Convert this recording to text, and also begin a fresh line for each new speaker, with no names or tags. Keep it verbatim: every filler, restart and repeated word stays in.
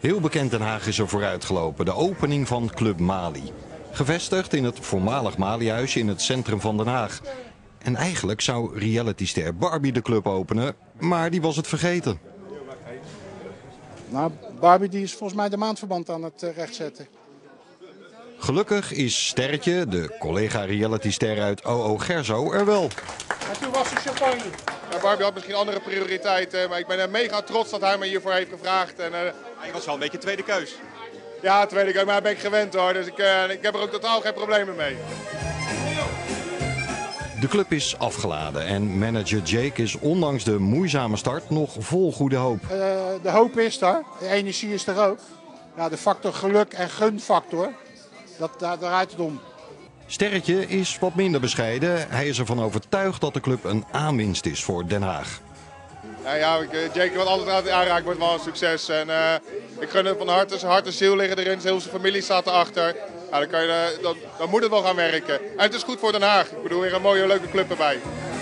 Heel bekend Den Haag is er vooruitgelopen, de opening van Club Mali. Gevestigd in het voormalig Malihuis in het centrum van Den Haag. En eigenlijk zou realityster Barbie de club openen, maar die was het vergeten.
Nou, Barbie die is volgens mij de maandverband aan het uh, rechtzetten.
Gelukkig is Sterretje, de collega realityster uit O O Gerso, er wel.
En toen was de champagne.
Ja, Barbie had misschien andere prioriteiten, maar ik ben er mega trots dat hij me hiervoor heeft gevraagd. En, uh,
hij was wel een beetje tweede keus.
Ja, tweede keus, maar daar ben ik gewend hoor, dus ik, uh, ik heb er ook totaal geen problemen mee.
De club is afgeladen en manager Jake is ondanks de moeizame start nog vol goede hoop.
Uh, de hoop is er, de energie is er ook. Ja, de factor geluk en gunfactor, dat, daar draait het om.
Sterretje is wat minder bescheiden. Hij is ervan overtuigd dat de club een aanwinst is voor Den Haag.
Ja, ja Jake wat altijd aanraakt wordt wel een succes. En, uh, ik gun hem van harte, zijn hart en ziel liggen erin, heel zijn familie staat erachter. Ja, dan, kan je, dan, dan moet het wel gaan werken. En het is goed voor Den Haag. Ik bedoel, weer een mooie leuke club erbij.